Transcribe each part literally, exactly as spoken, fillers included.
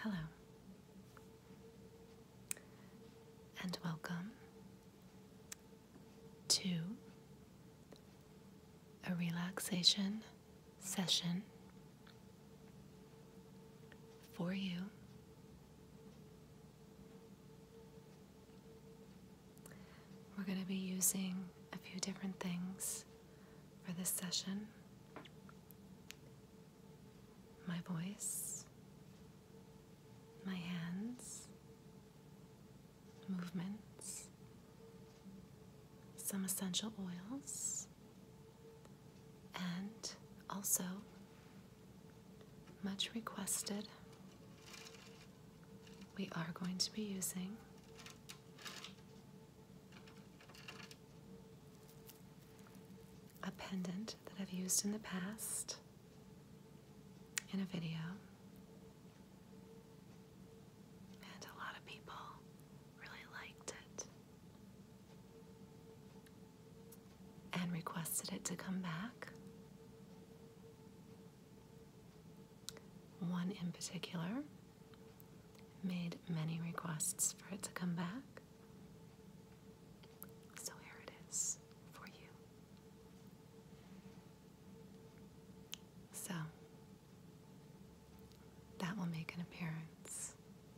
Hello, and welcome to a relaxation session for you. We're going to be using a few different things for this session. My voice, my hands, movements, some essential oils, and also, much requested, we are going to be using a pendant that I've used in the past in a video, and a lot of people really liked it and requested it to come back. One in particular made many requests for it to come back, so here it is for you. So that will make an appearance.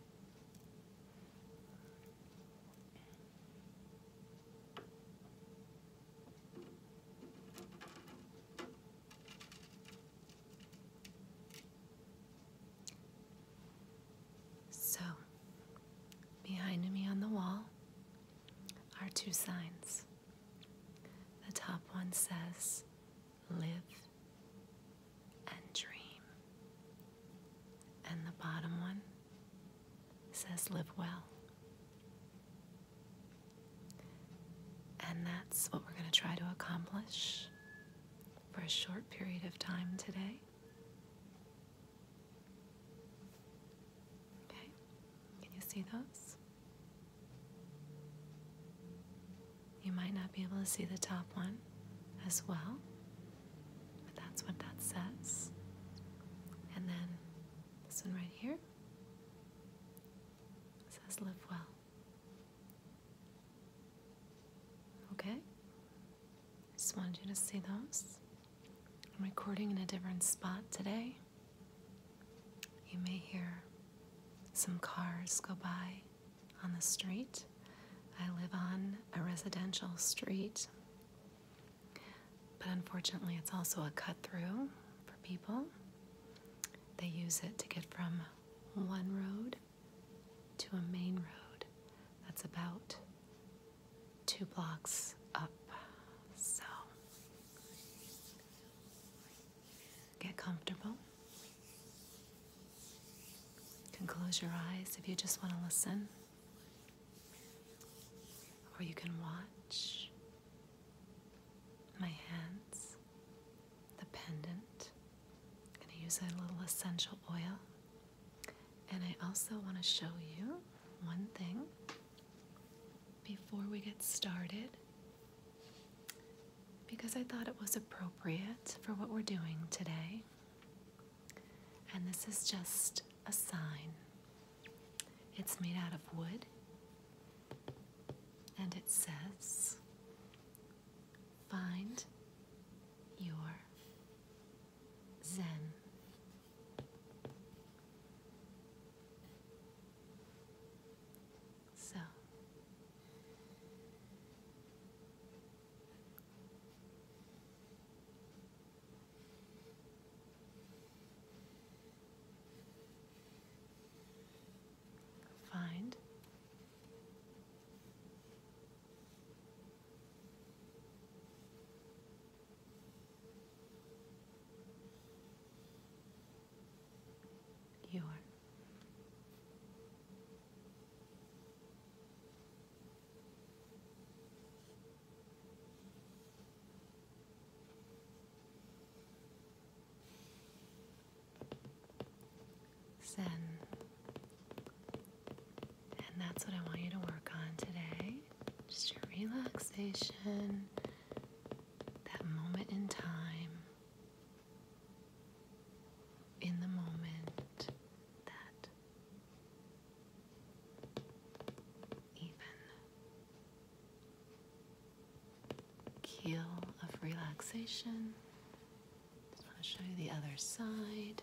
So, behind me on the wall are two signs. The top one says, "Live and dream." And the bottom one says, "Live well." And that's what we're going to try to accomplish for a short period of time today. Okay, can you see those? You might not be able to see the top one as well, but that's what that says. And then this one right here says, "Live well." Okay? Just wanted you to see those. I'm recording in a different spot today. You may hear some cars go by on the street. I live on a residential street, but unfortunately it's also a cut through for people. They use it to get from one road to a main road that's about two blocks up. So get comfortable. You can close your eyes if you just want to listen, or you can watch my hands, the pendant. I'm going to use a little essential oil. And I also want to show you one thing before we get started, because I thought it was appropriate for what we're doing today. And this is just a sign. It's made out of wood, and it says, "Find your Zen." So, find your Zen. And that's what I want you to work on today. Just your relaxation, that moment in time, in the moment, that relaxation. Just want to show you the other side.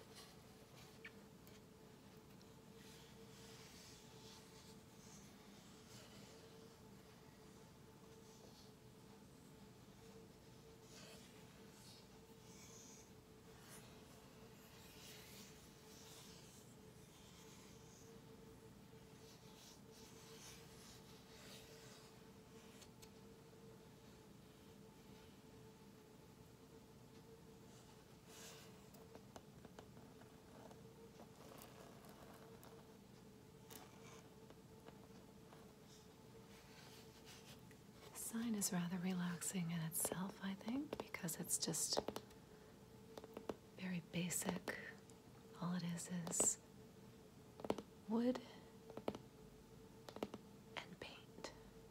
The sign is rather relaxing in itself, I think, because it's just very basic. All it is is wood and paint.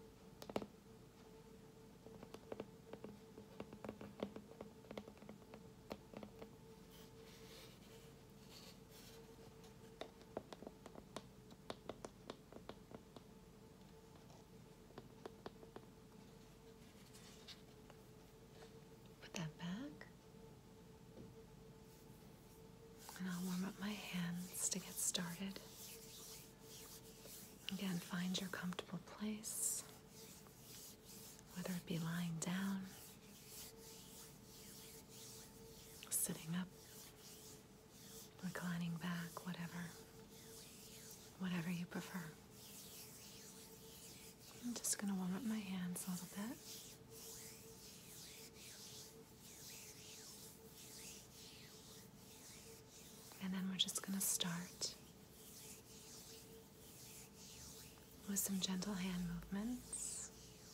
Put that back. And I'll warm up my hands to get started. Again, find your comfortable place, whether it be lying down, sitting up, reclining back, whatever, whatever you prefer. I'm just going to warm up my hands a little bit. And then we're just going to start with some gentle hand movements.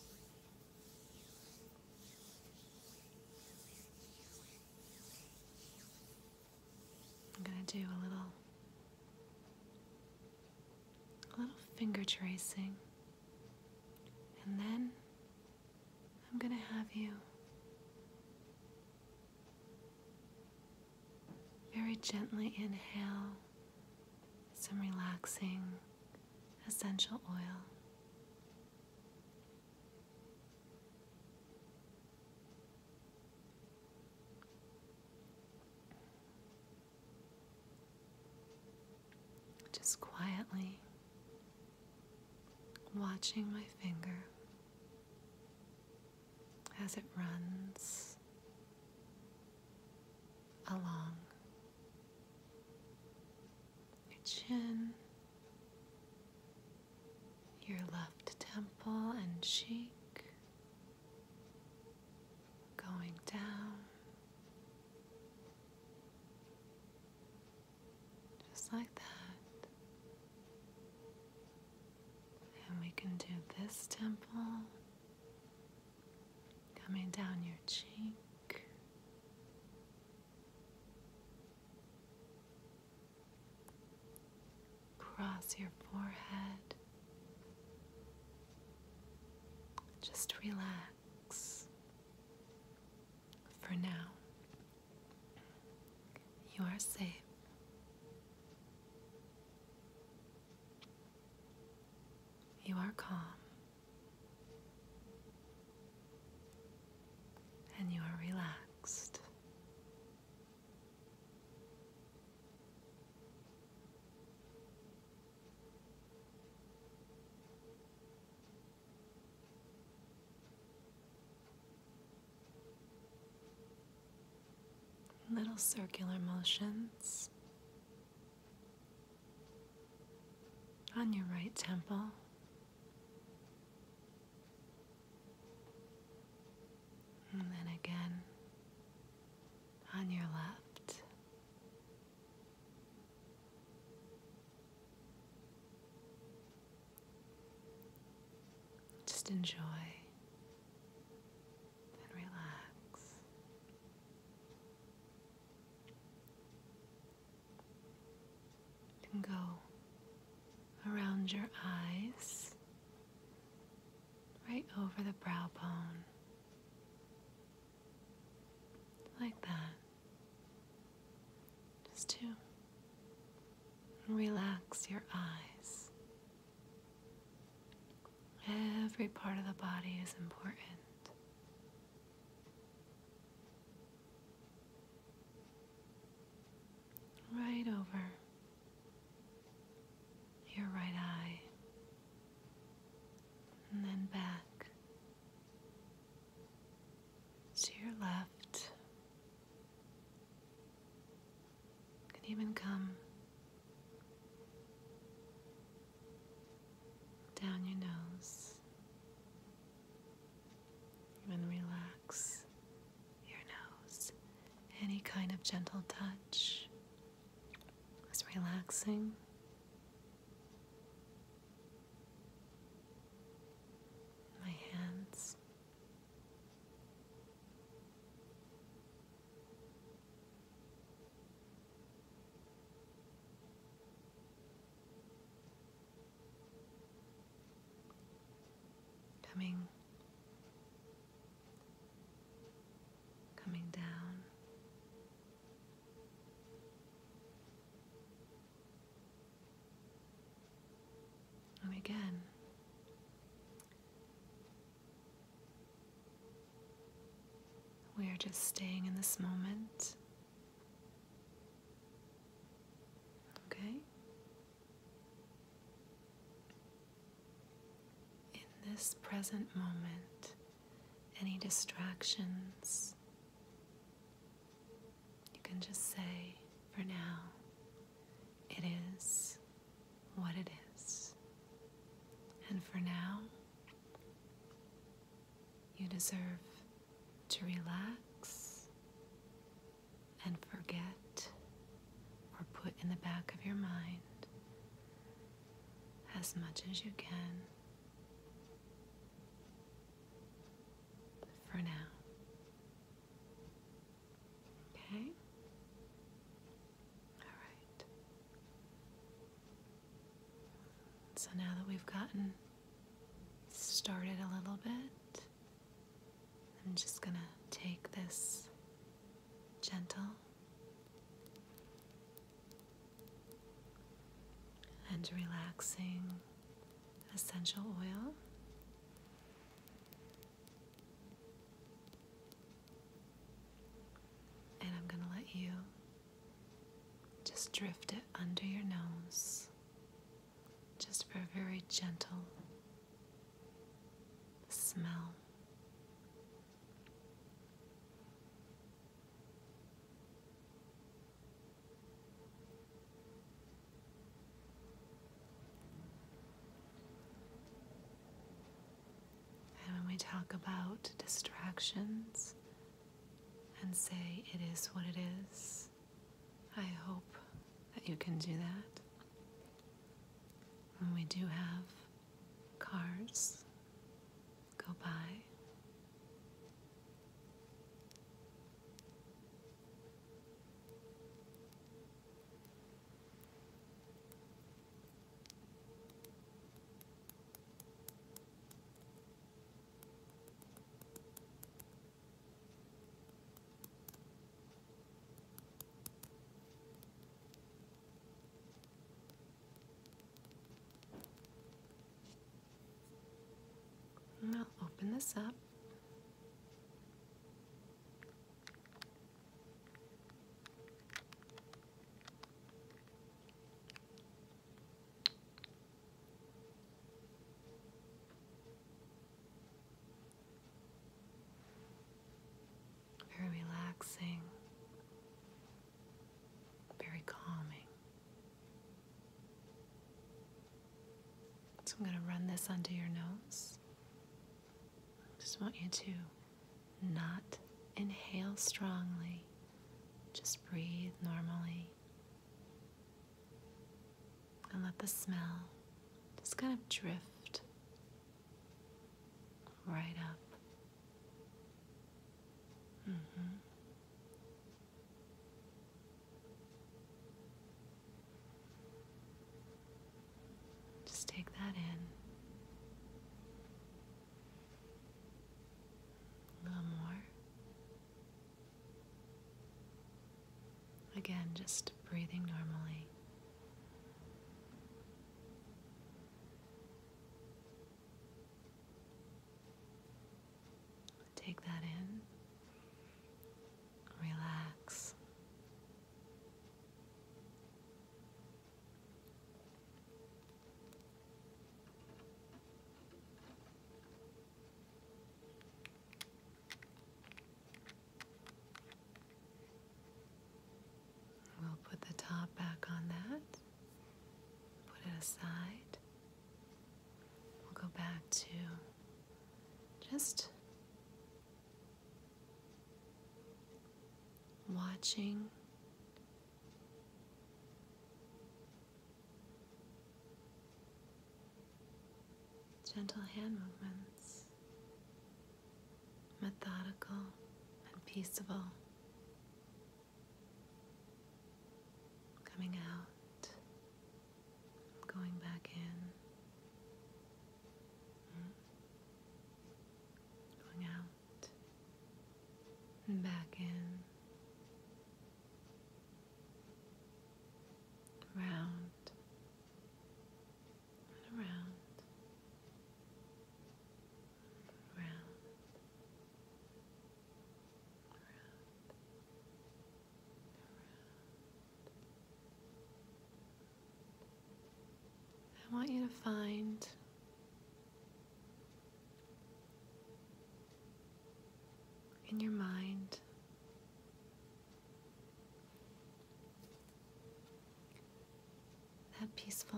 I'm going to do a little, a little finger tracing, and then I'm going to have you very gently inhale some relaxing essential oil. Just quietly watching my finger as it runs along your chin, your left temple and cheek, going down, just like that. And we can do this temple, coming down your cheek, across your forehead. Just relax for now. You are safe. You are calm. And you are relaxed. Little circular motions on your right temple. And then again on your left. Just enjoy and relax. You can go around your eyes, right over the brow bone. Like that, just to relax your eyes. Every part of the body is important. right over your right eye, and then back to your left. You can even come down your nose and relax your nose. Any kind of gentle touch is relaxing. My hands. Coming, coming down. And again, we are just staying in this moment. Okay? In this present moment, any distractions, you can just say, for now, it is what it is. And for now, you deserve to relax and forget or put in the back of your mind as much as you can for now. Okay? All right. So now that we've gotten started a little bit, I'm just gonna take this gentle and relaxing essential oil and I'm gonna let you just drift it under your nose, just for a very gentle smell. And when we talk about distractions and say it is what it is, I hope that you can do that. When we do have cars go by, and I'll open this up. Very relaxing, very calming. So I'm going to run this under your nose. Just want you to not inhale strongly, just breathe normally, and let the smell just kind of drift right up. Mm-hmm. Just take that in. A little more. Again, just breathing normally. Take that in. Relax. put the top back on that. Put it aside. We'll go back to just watching gentle hand movements, methodical and peaceable, coming out, going back in, going out, and back in, round and around, round, I want you to find in your mind that peaceful,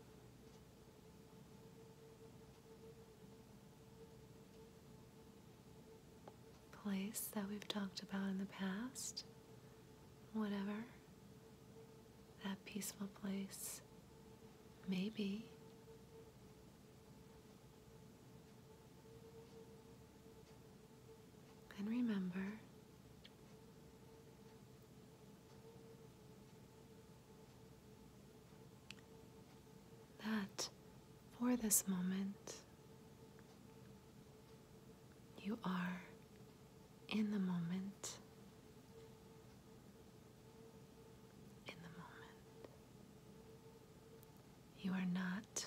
place that we've talked about in the past, whatever that peaceful place may be. And remember that for this moment, you are in the moment, in the moment. You are not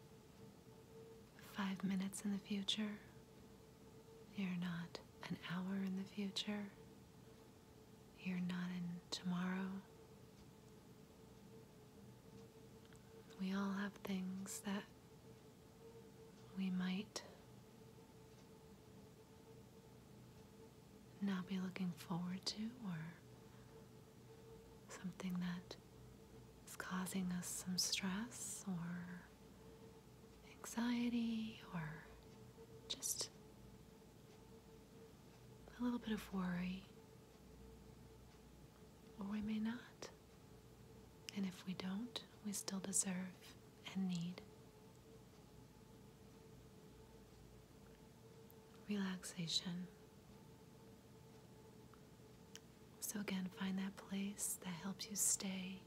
five minutes in the future. You're not an hour in the future. You're not in tomorrow. We all have things that we might not be looking forward to, or something that is causing us some stress or anxiety or just a little bit of worry, or we may not. And if we don't, we still deserve and need relaxation. So again, find that place that helps you stay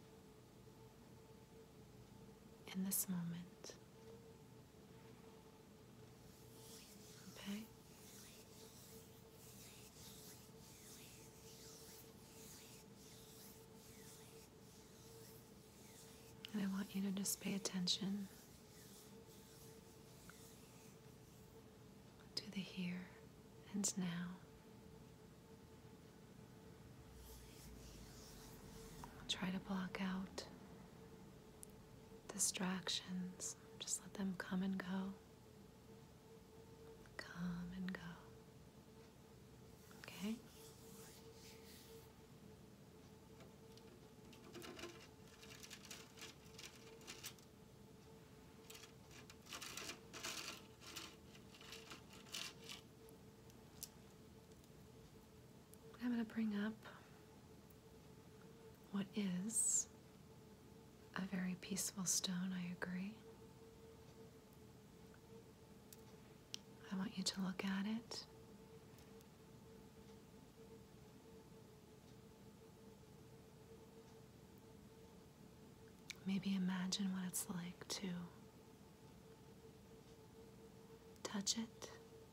in this moment. Okay? And I want you to just pay attention to the here and now. Try to block out distractions. Just let them come and go. Come and go. Okay? I'm going to bring up what is a very peaceful stone, I agree. I want you to look at it. Maybe imagine what it's like to touch it.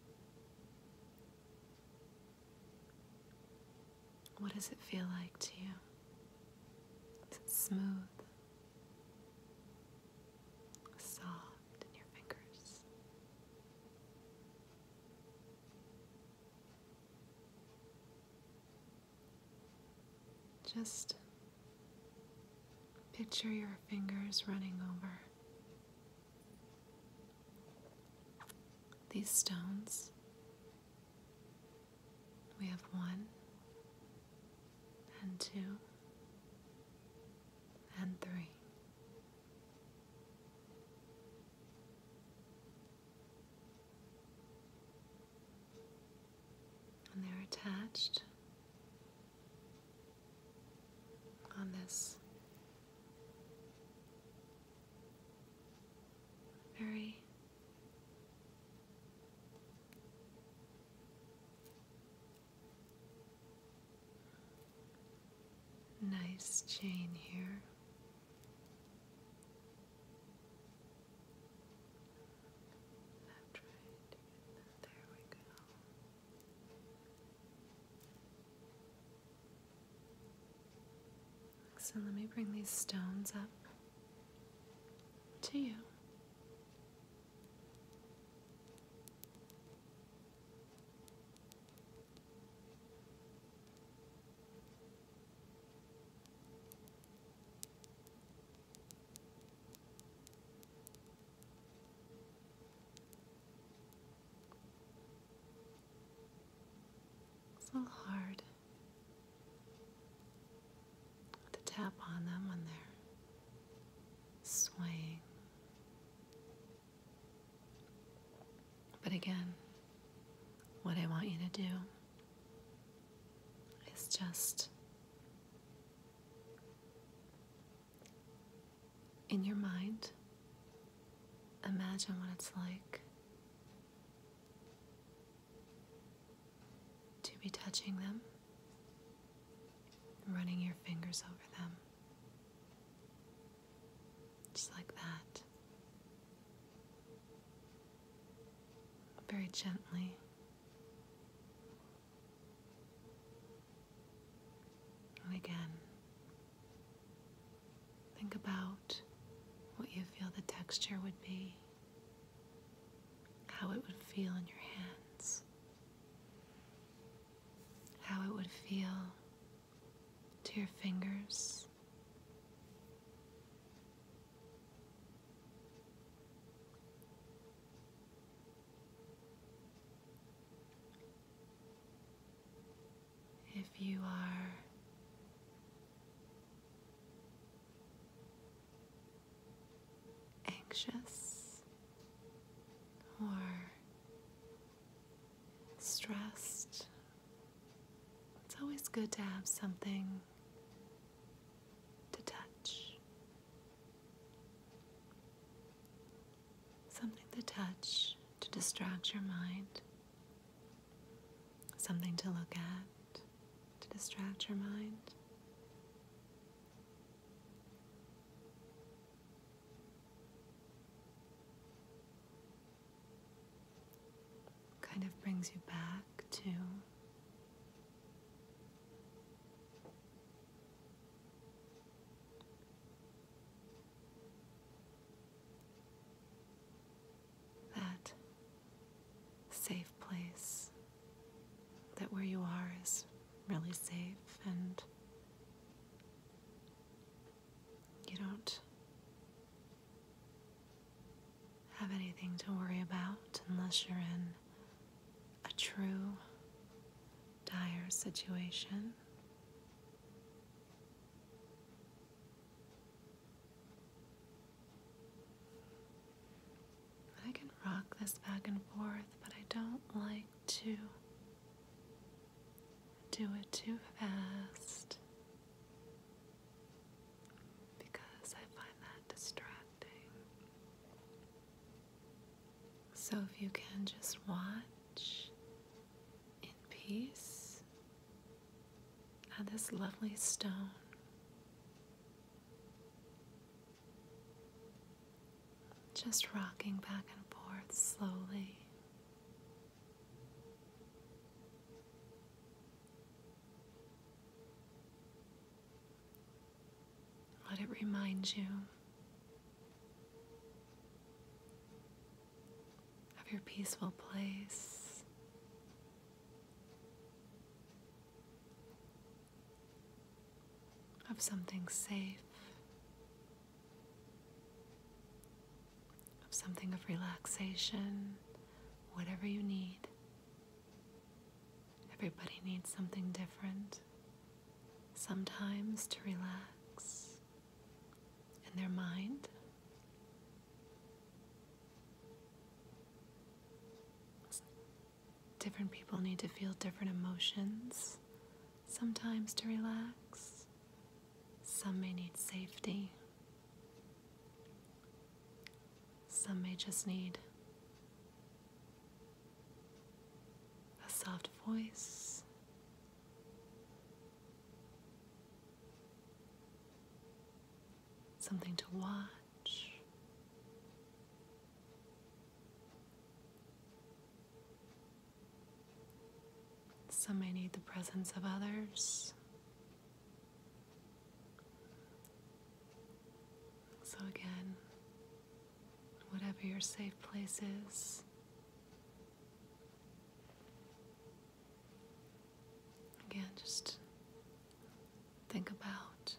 What does it feel like to you? Is it smooth? Soft in your fingers? Just picture your fingers running over these stones. We have one and two attached on this very nice chain here. Left, right, there we go. So let me bring these stones up to you. It's a little hard to tap on them when they're swaying. But again, what I want you to do is just in your mind, imagine what it's like to be touching them, running your fingers over them, just like that, very gently. And again, think about what you feel the texture would be, how it would feel in your hands, how it would feel to your fingers. If you are anxious or stressed, it's always good to have something to touch. Something to touch to distract your mind. Something to look at to distract your mind. Kind of brings you back to that safe place, that where you are is really safe and you don't have anything to worry about unless you're in a true dire situation. I can rock this back and forth, but I don't like to do it too fast because I find that distracting. So if you can just watch in peace at this lovely stone, just rocking back and forth slowly. Let it remind you of your peaceful place, of something safe, of something of relaxation, whatever you need. Everybody needs something different. Sometimes to relax in their mind, different people need to feel different emotions sometimes to relax. Some may need safety. Some may just need a soft voice. Something to watch. Some may need the presence of others. So again, whatever your safe place is, again, just think about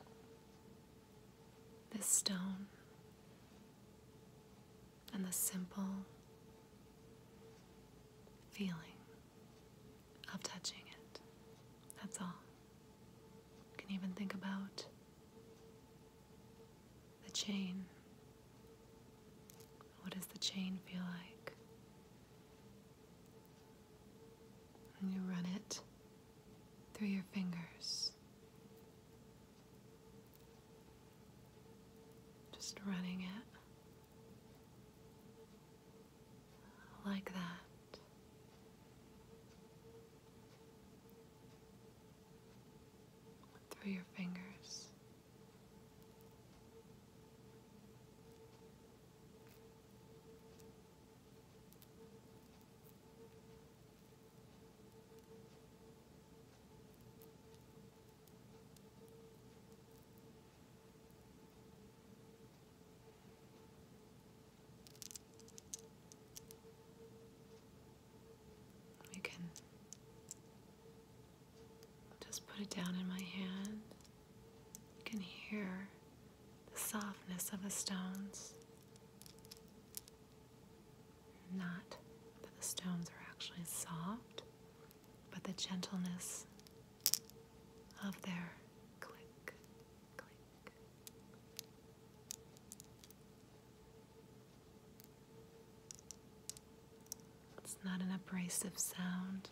this stone and the simple feeling of touching it. That's all. You can even think about the chain. What does the chain feel like? And you run it through your fingers. Just running it like that. Through your fingers. You can just put it down in my hand. You can hear the softness of the stones. Not that the stones are actually soft, but the gentleness of their click, click. It's not an abrasive sound.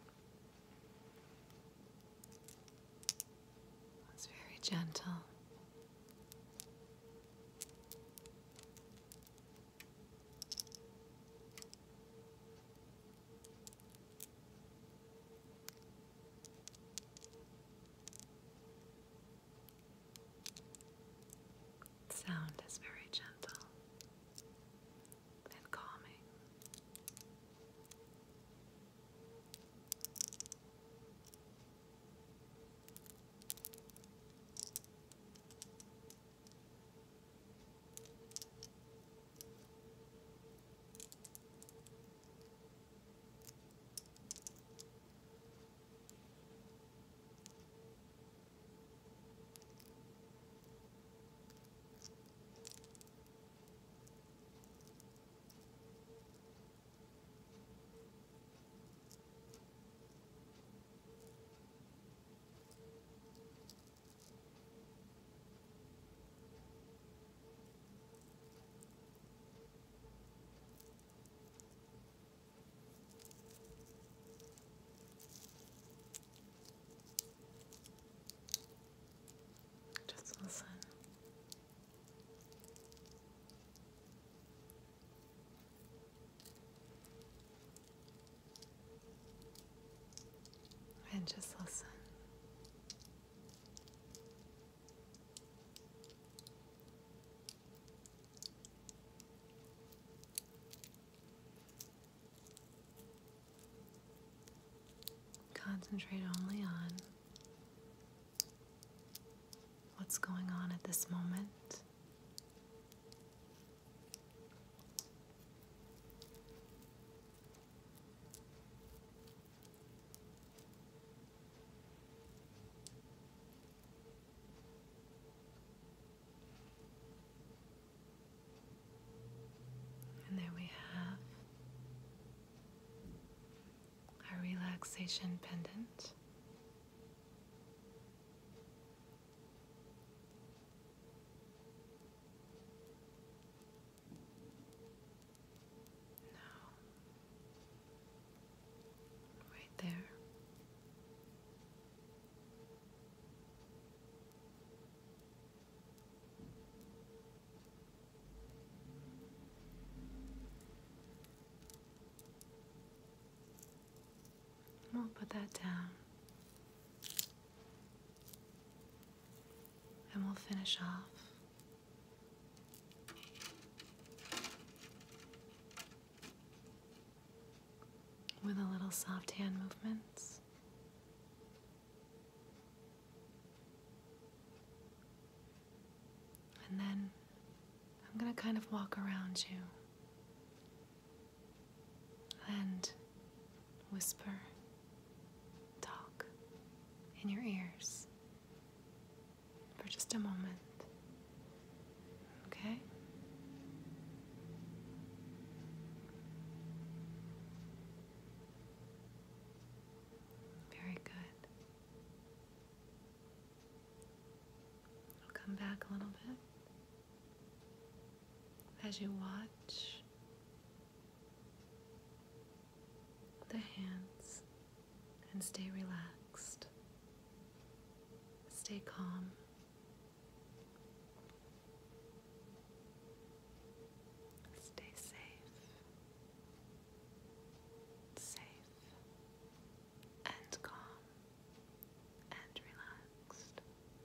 It's very gentle. Sound is very gentle and calming. Just listen. And just listen. Concentrate only on what's going on at this moment. And there we have our relaxation pendant. that down. And we'll finish off with a little soft hand movements. And then I'm going to kind of walk around you and whisper, talk in your ears for just a moment. Okay? Very good. I'll come back a little bit as you watch the hands and stay relaxed. Stay calm. Stay safe. Safe and calm and relaxed.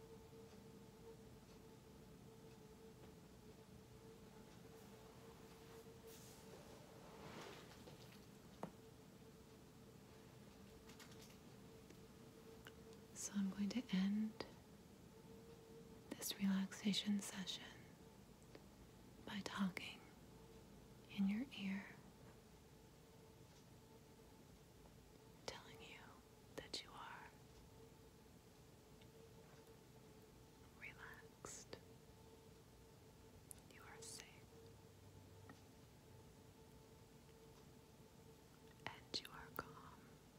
So I'm going to end this relaxation session by talking in your ear, telling you that you are relaxed, you are safe, and you are calm.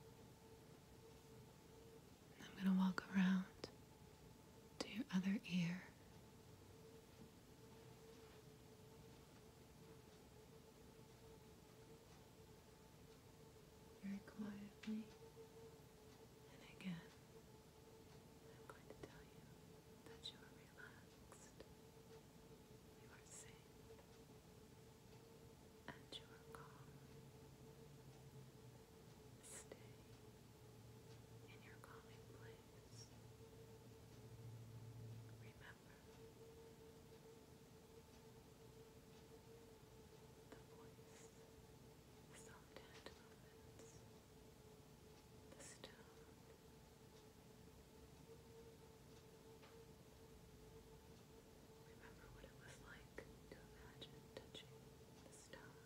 I'm going to walk around to your other ear. Very quietly. And again, I'm going to tell you that you are relaxed, you are safe, and you are calm. Stay in your calming place. Remember the voice, the soft hand movements, the stone. Remember what it was like to imagine touching the stone.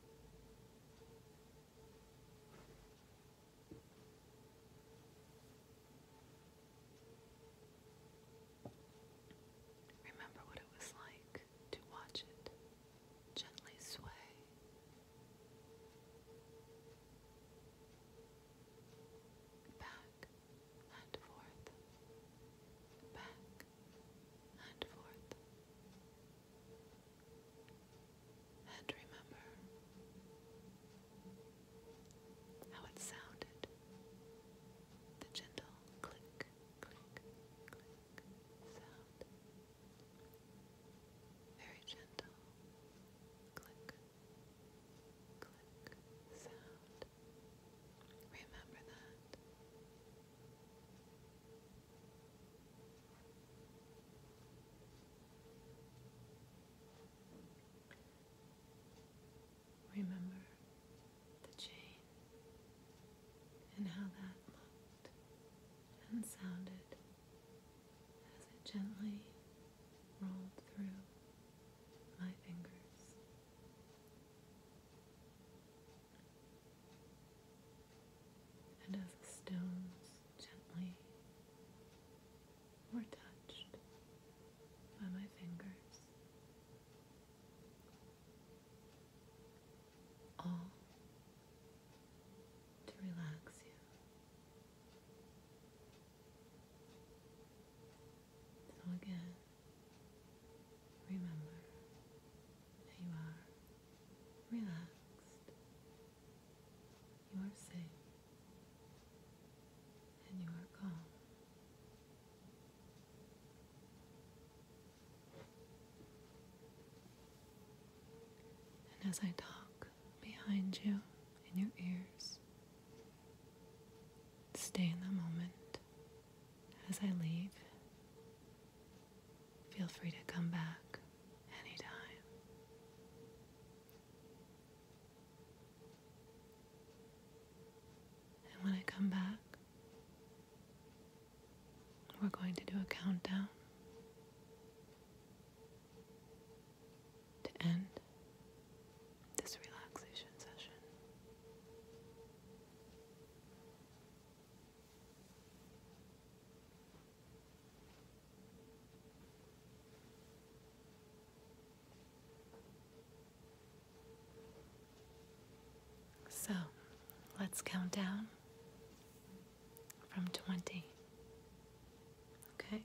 Remember what it was like to watch it gently sway. Back and forth, back and forth. And remember how it sounded, the gentle click, click, click sound. Very gentle click, click sound. Remember that. Remember the chain and how that looked and sounded as it gently rolled through my fingers. And as the stones gently were touched by my fingers, all to relax you. So again, remember that you are relaxed, you are safe, and you are calm. And as I talk behind you in your ears, as I leave, feel free to come back anytime. And when I come back, we're going to do a countdown to end this relaxation session. So, let's count down from twenty. Okay?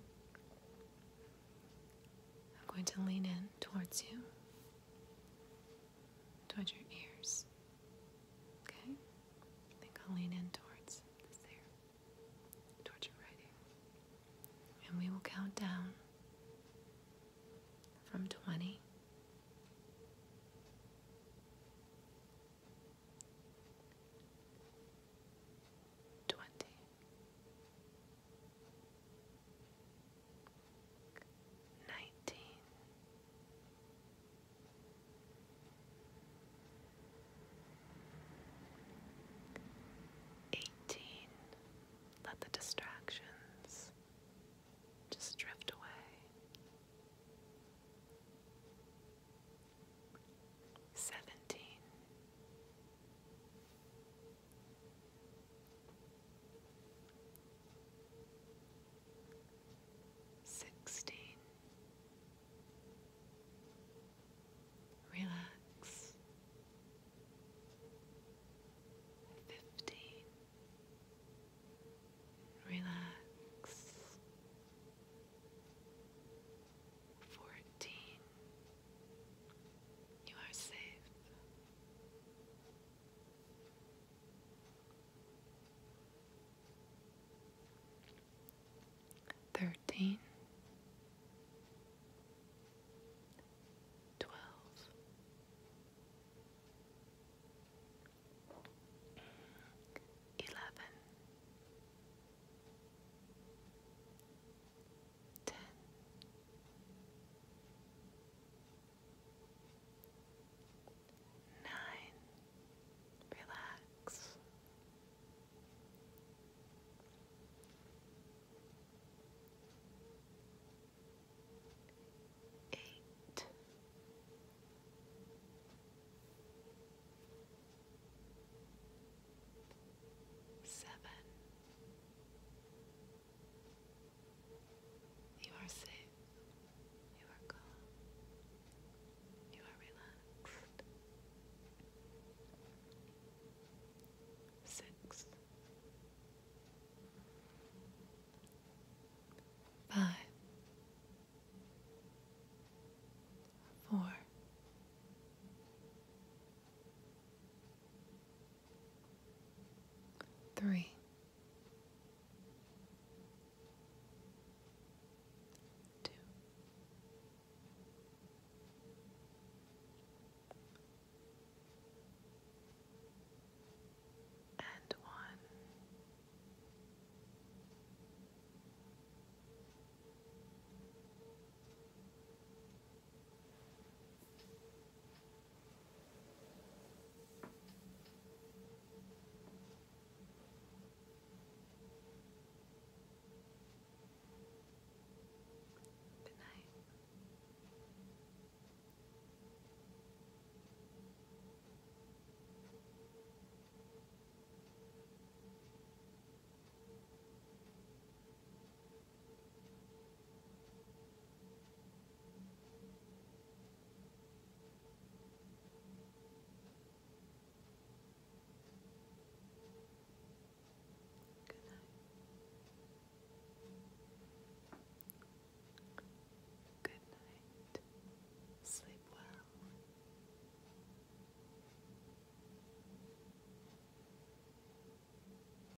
I'm going to lean in towards you, towards your ears. Okay? I think I'll lean in towards this there, towards your right ear. And we will count down